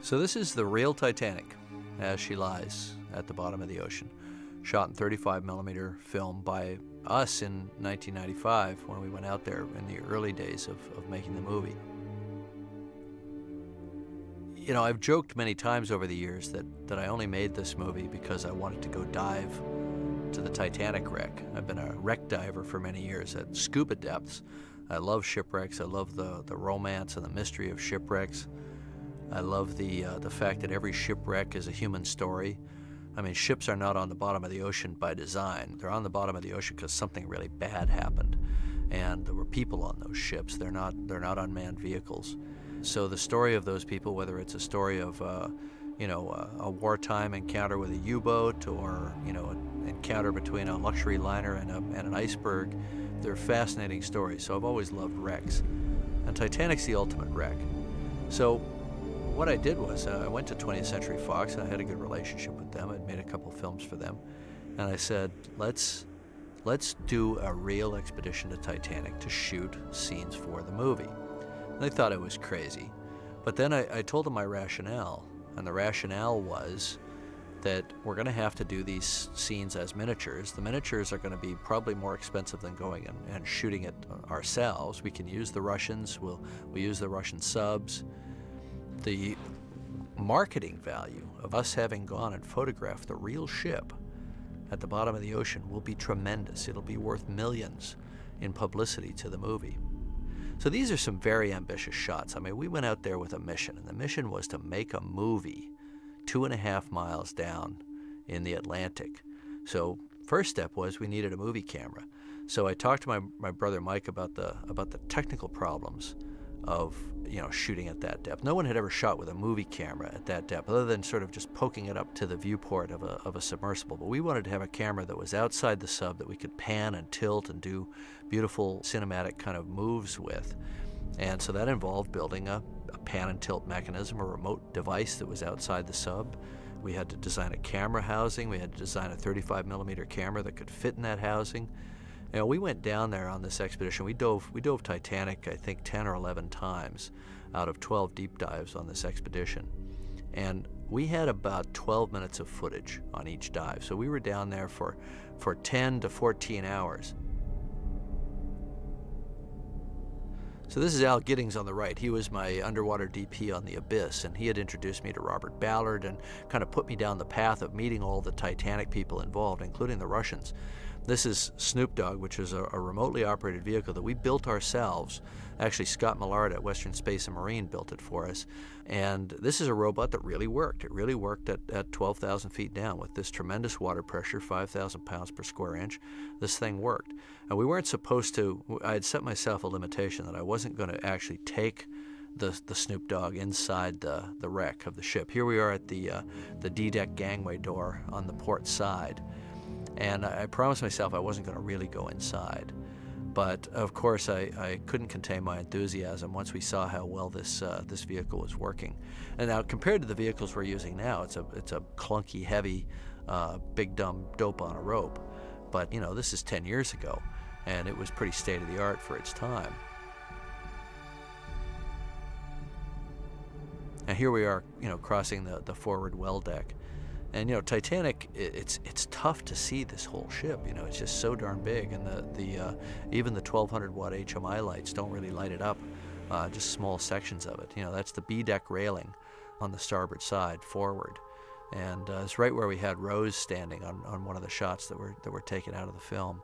So this is the real Titanic as she lies at the bottom of the ocean, shot in 35mm film by us in 1995 when we went out there in the early days of making the movie. You know, I've joked many times over the years that I only made this movie because I wanted to go dive to the Titanic wreck. I've been a wreck diver for many years at scuba depths. I love shipwrecks. I love the romance and the mystery of shipwrecks. I love the fact that every shipwreck is a human story. I mean, ships are not on the bottom of the ocean by design. They're on the bottom of the ocean because something really bad happened, and there were people on those ships. They're not unmanned vehicles. So the story of those people, whether it's a story of a wartime encounter with a U-boat, or an encounter between a luxury liner and an iceberg, they're fascinating stories. So I've always loved wrecks, and Titanic's the ultimate wreck. So what I did was I went to 20th Century Fox, and I had a good relationship with them. I'd made a couple films for them, and I said, let's do a real expedition to Titanic to shoot scenes for the movie. And they thought I was crazy, but then I told them my rationale, and the rationale was that we're going to have to do these scenes as miniatures. The miniatures are going to be probably more expensive than going and shooting it ourselves. We can use the Russians. We'll use the Russian subs. The marketing value of us having gone and photographed the real ship at the bottom of the ocean will be tremendous. It'll be worth millions in publicity to the movie. So these are some very ambitious shots. I mean, we went out there with a mission, and the mission was to make a movie 2.5 miles down in the Atlantic. So first step was we needed a movie camera. So I talked to my brother Mike about the technical problems of shooting at that depth. No one had ever shot with a movie camera at that depth, other than sort of just poking it up to the viewport of a submersible. But we wanted to have a camera that was outside the sub that we could pan and tilt and do beautiful cinematic kind of moves with. And so that involved building a pan and tilt mechanism, a remote device that was outside the sub. We had to design a camera housing. We had to design a 35mm camera that could fit in that housing. We went down there on this expedition. We dove Titanic, I think, 10 or 11 times out of 12 deep dives on this expedition. And we had about 12 minutes of footage on each dive. So we were down there for 10 to 14 hours. So this is Al Giddings on the right. He was my underwater DP on the Abyss, and he had introduced me to Robert Ballard and kind of put me down the path of meeting all the Titanic people involved, including the Russians. This is Snoop Dog, which is a remotely operated vehicle that we built ourselves. Actually, Scott Millard at Western Space and Marine built it for us. And this is a robot that really worked. It really worked at 12,000 feet down with this tremendous water pressure, 5,000 pounds per square inch. This thing worked. And we weren't supposed to, I had set myself a limitation that I wasn't going to actually take the Snoop Dog inside the wreck of the ship. Here we are at the D-deck gangway door on the port side. And I promised myself I wasn't going to really go inside. But of course, I couldn't contain my enthusiasm once we saw how well this vehicle was working. And now, compared to the vehicles we're using now, it's a clunky, heavy, big dumb dope on a rope. But this is 10 years ago, and it was pretty state of the art for its time. Now here we are, crossing the forward well deck. And Titanic, it's tough to see this whole ship. It's just so darn big, and even the 1200 watt HMI lights don't really light it up. Just small sections of it. That's the B deck railing on the starboard side forward, and it's right where we had Rose standing on one of the shots that were taken out of the film.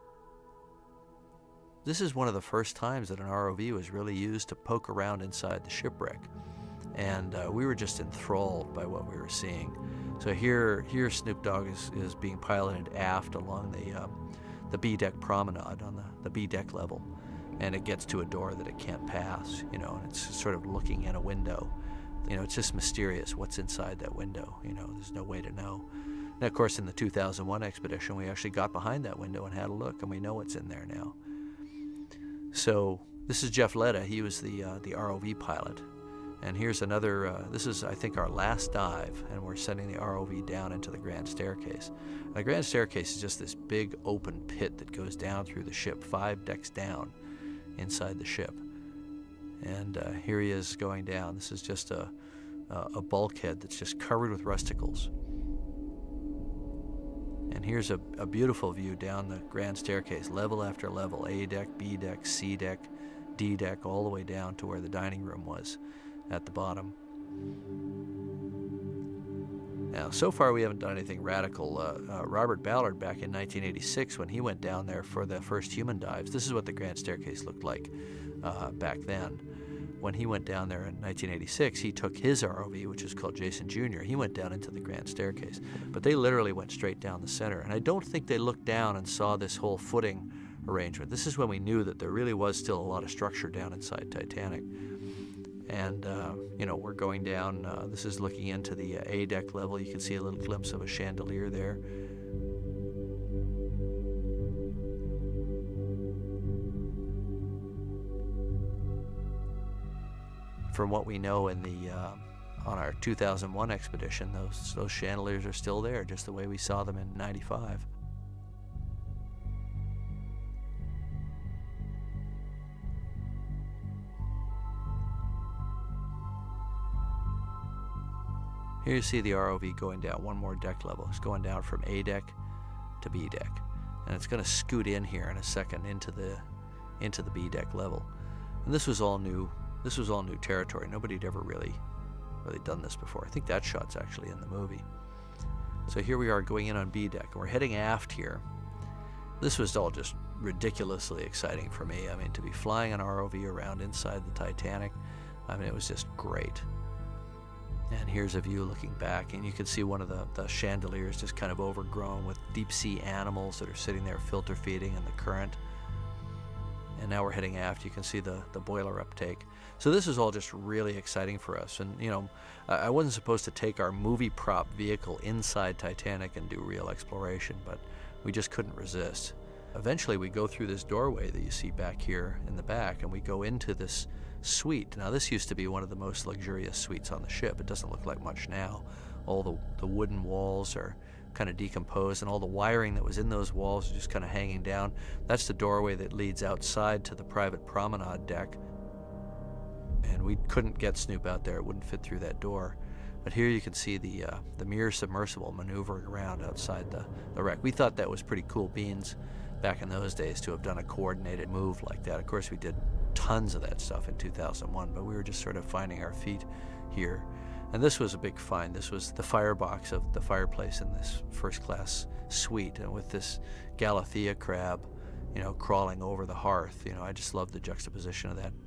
This is one of the first times that an ROV was really used to poke around inside the shipwreck, and we were just enthralled by what we were seeing. So here Snoop Dogg is being piloted aft along the B deck promenade on the B deck level, and it gets to a door that it can't pass, and it's sort of looking in a window. It's just mysterious what's inside that window. There's no way to know. And of course, in the 2001 expedition, we actually got behind that window and had a look, and we know what's in there now. So this is Jeff Letta. He was the ROV pilot. And here's another, this is, I think, our last dive, and we're sending the ROV down into the Grand Staircase. And the Grand Staircase is just this big open pit that goes down through the ship, 5 decks down inside the ship. And here he is going down. This is just a a bulkhead that's just covered with rusticles. And here's a beautiful view down the grand staircase, level after level, A deck, B deck, C deck, D deck, all the way down to where the dining room was at the bottom. Now, so far we haven't done anything radical. Robert Ballard, back in 1986, when he went down there for the first human dives, this is what the grand staircase looked like back then. When he went down there in 1986, he took his ROV, which is called Jason Jr. He went down into the grand staircase. But they literally went straight down the center. And I don't think they looked down and saw this whole footing arrangement. This is when we knew that there really was still a lot of structure down inside Titanic. And, you know, we're going down. This is looking into the A deck level. You can see a little glimpse of a chandelier there. From what we know in the on our 2001 expedition, those chandeliers are still there, just the way we saw them in '95. Here you see the ROV going down one more deck level. It's going down from A deck to B deck, and it's going to scoot in here in a second into the B deck level. And this was all new. This was all new territory. Nobody had ever really done this before. I think that shot's actually in the movie. So here we are going in on B deck, and we're heading aft here. This was all just ridiculously exciting for me. I mean, to be flying an ROV around inside the Titanic, I mean, it was just great. And here's a view looking back, and you can see one of the chandeliers just kind of overgrown with deep sea animals that are sitting there filter feeding in the current. And now we're heading aft. You can see the boiler uptake. So this is all just really exciting for us. And, you know, I wasn't supposed to take our movie prop vehicle inside Titanic and do real exploration, but we just couldn't resist. Eventually we go through this doorway that you see back here in the back, and we go into this suite. Now, this used to be one of the most luxurious suites on the ship. It doesn't look like much now. All the wooden walls are kind of decomposed, and all the wiring that was in those walls is just kind of hanging down. That's the doorway that leads outside to the private promenade deck. And we couldn't get Snoop out there. It wouldn't fit through that door. But here you can see the Mir submersible maneuvering around outside the wreck. We thought that was pretty cool beans back in those days to have done a coordinated move like that. Of course, we did tons of that stuff in 2001, but we were just sort of finding our feet here. And this was a big find. This was the firebox of the fireplace in this first-class suite, and with this Galathea crab, you know, crawling over the hearth. You know, I just love the juxtaposition of that.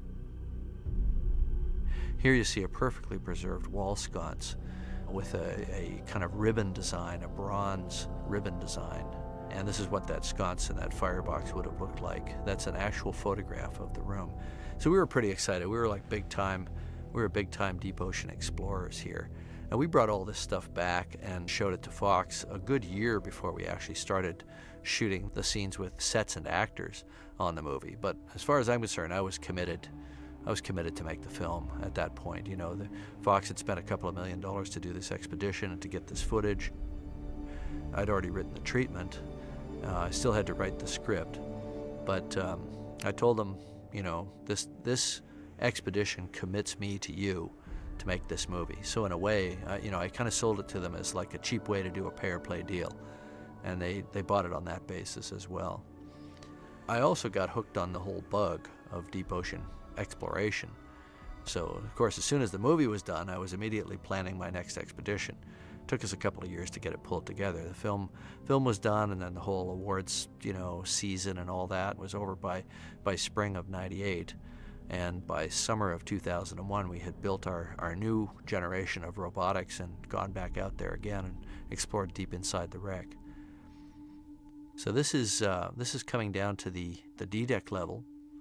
Here you see a perfectly preserved wall sconce with a kind of ribbon design, a bronze ribbon design. And this is what that sconce and that firebox would have looked like. That's an actual photograph of the room. So we were pretty excited. We were like big time deep ocean explorers here. And we brought all this stuff back and showed it to Fox a good year before we actually started shooting the scenes with sets and actors on the movie. But as far as I'm concerned, I was committed to make the film at that point. You know, Fox had spent a couple of $1 million to do this expedition and to get this footage. I'd already written the treatment. I still had to write the script, but I told them, you know, this expedition commits me to you to make this movie. So in a way, you know, I kind of sold it to them as like a cheap way to do a pay-or-play deal, and they bought it on that basis as well. I also got hooked on the whole bug of deep ocean exploration. So, of course, as soon as the movie was done, I was immediately planning my next expedition. It took us a couple of years to get it pulled together. The film was done, and then the whole awards, you know, season and all that was over by spring of '98. And by summer of 2001, we had built our new generation of robotics and gone back out there again and explored deep inside the wreck. So this is coming down to the D deck level.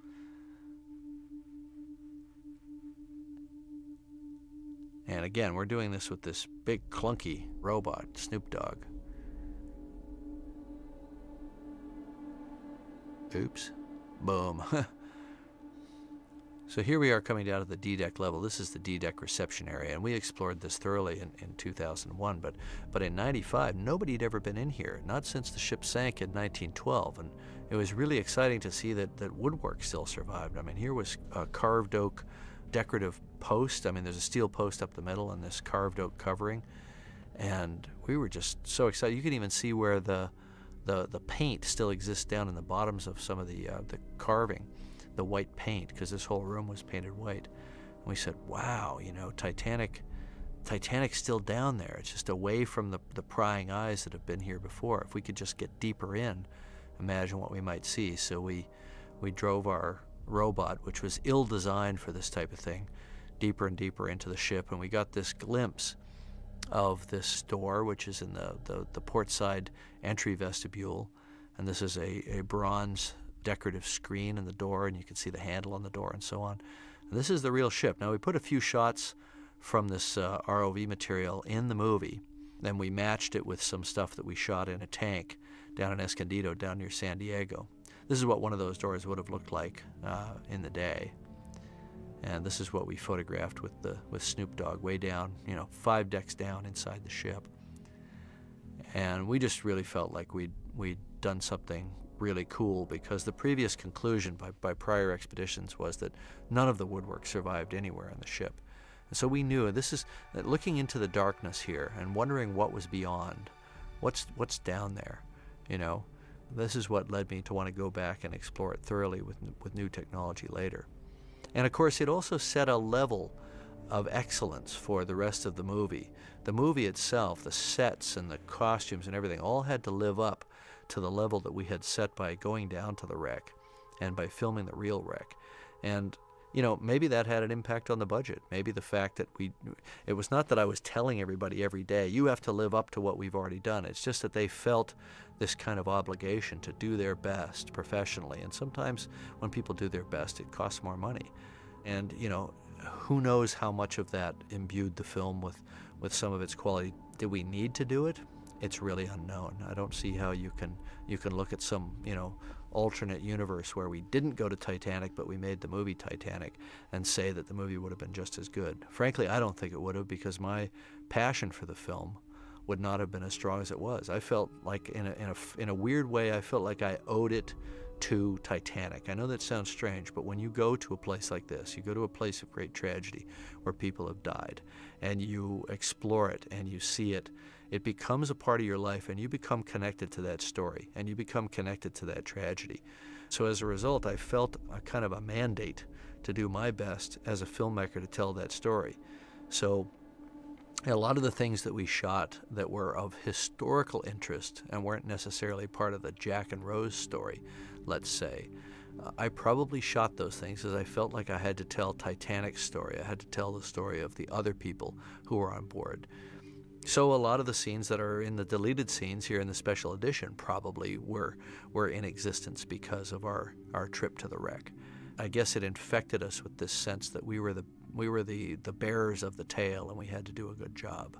And again, we're doing this with this big clunky robot, Snoop Dogg. Oops. Boom. So here we are coming down to the D deck level. This is the D deck reception area, and we explored this thoroughly in 2001. But in '95, nobody had ever been in here, not since the ship sank in 1912. And it was really exciting to see that woodwork still survived. I mean, here was carved oak decorative post. I mean, there's a steel post up the middle and this carved oak covering. And we were just so excited. You can even see where the paint still exists down in the bottoms of some of the carving, the white paint, because this whole room was painted white. And we said, wow, you know, Titanic's still down there. It's just away from the prying eyes that have been here before. If we could just get deeper in, imagine what we might see. So we drove our robot, which was ill-designed for this type of thing, deeper and deeper into the ship, and we got this glimpse of this door, which is in the port side entry vestibule. And this is a bronze decorative screen in the door, and you can see the handle on the door and so on. And this is the real ship. Now, we put a few shots from this ROV material in the movie. Then we matched it with some stuff that we shot in a tank down in Escondido, down near San Diego. This is what one of those doors would have looked like in the day. And this is what we photographed with Snoop Dogg way down, you know, 5 decks down inside the ship. And we just really felt like we'd done something really cool, because the previous conclusion by prior expeditions was that none of the woodwork survived anywhere on the ship. And so we knew this is looking into the darkness here and wondering what was beyond, what's down there, you know. This is what led me to want to go back and explore it thoroughly with new technology later. And of course, it also set a level of excellence for the rest of the movie. The movie itself, the sets and the costumes and everything, all had to live up to the level that we had set by going down to the wreck and by filming the real wreck. And, you know, maybe that had an impact on the budget. Maybe the fact that it was not that I was telling everybody every day, you have to live up to what we've already done. It's just that they felt this kind of obligation to do their best professionally. And sometimes when people do their best, it costs more money. And, you know, who knows how much of that imbued the film with some of its quality. Did we need to do it? It's really unknown. I don't see how you can look at some, you know, alternate universe where we didn't go to Titanic but we made the movie Titanic and say that the movie would have been just as good. Frankly, I don't think it would have, because my passion for the film would not have been as strong as it was. I felt like in a weird way, I felt like I owed it to Titanic. I know that sounds strange, but when you go to a place like this, you go to a place of great tragedy where people have died, and you explore it and you see it, it becomes a part of your life, and you become connected to that story, and you become connected to that tragedy. So as a result, I felt a kind of a mandate to do my best as a filmmaker to tell that story. So a lot of the things that we shot that were of historical interest and weren't necessarily part of the Jack and Rose story, let's say, I probably shot those things because I felt like I had to tell Titanic's story. I had to tell the story of the other people who were on board. So a lot of the scenes that are in the deleted scenes here in the special edition probably were in existence because of our trip to the wreck. I guess it infected us with this sense that we were the bearers of the tale, and we had to do a good job.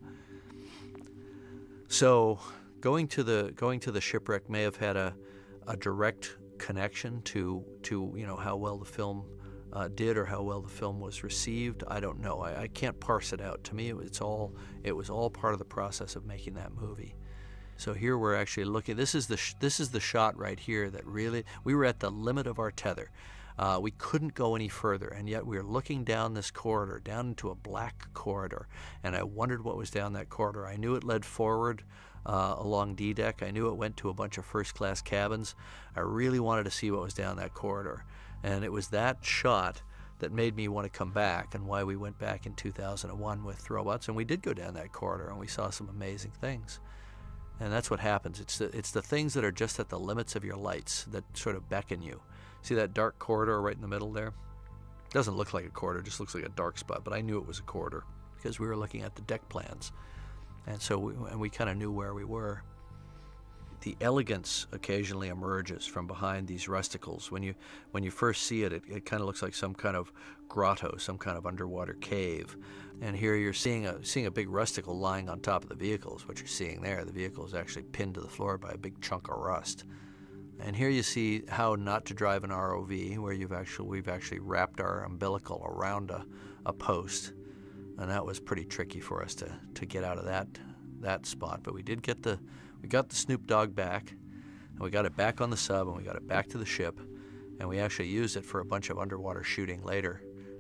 So going to the shipwreck may have had a direct connection to you know, how well the film did or how well the film was received. I don't know. I can't parse it out. To me, it was all part of the process of making that movie. So here we're actually looking. This is the shot right here that really, we were at the limit of our tether. We couldn't go any further, and yet we were looking down this corridor, down into a black corridor, and I wondered what was down that corridor. I knew it led forward along D-deck. I knew it went to a bunch of first-class cabins. I really wanted to see what was down that corridor, and it was that shot that made me want to come back, and why we went back in 2001 with robots, and we did go down that corridor, and we saw some amazing things. And that's what happens. It's the things that are just at the limits of your lights that sort of beckon you. See that dark corridor right in the middle there? It doesn't look like a corridor, it just looks like a dark spot, but I knew it was a corridor because we were looking at the deck plans. And so we kind of knew where we were. The elegance occasionally emerges from behind these rusticles. When you first see it, it kind of looks like some kind of grotto, some kind of underwater cave. And here you're seeing a big rusticle lying on top of the vehicle is what you're seeing there. The vehicle is actually pinned to the floor by a big chunk of rust. And here you see how not to drive an ROV, where we've actually wrapped our umbilical around a post, and that was pretty tricky for us to get out of that spot. But we got the Snoop Dogg back, and we got it back on the sub, and we got it back to the ship, and we actually used it for a bunch of underwater shooting later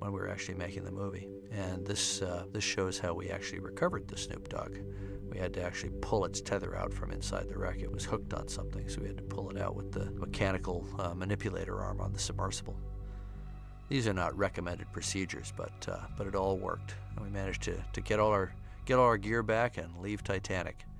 when we were actually making the movie. And this shows how we actually recovered the Snoop Dog. We had to actually pull its tether out from inside the wreck. It was hooked on something, so we had to pull it out with the mechanical manipulator arm on the submersible. These are not recommended procedures, but it all worked. And we managed to get all our gear back and leave Titanic.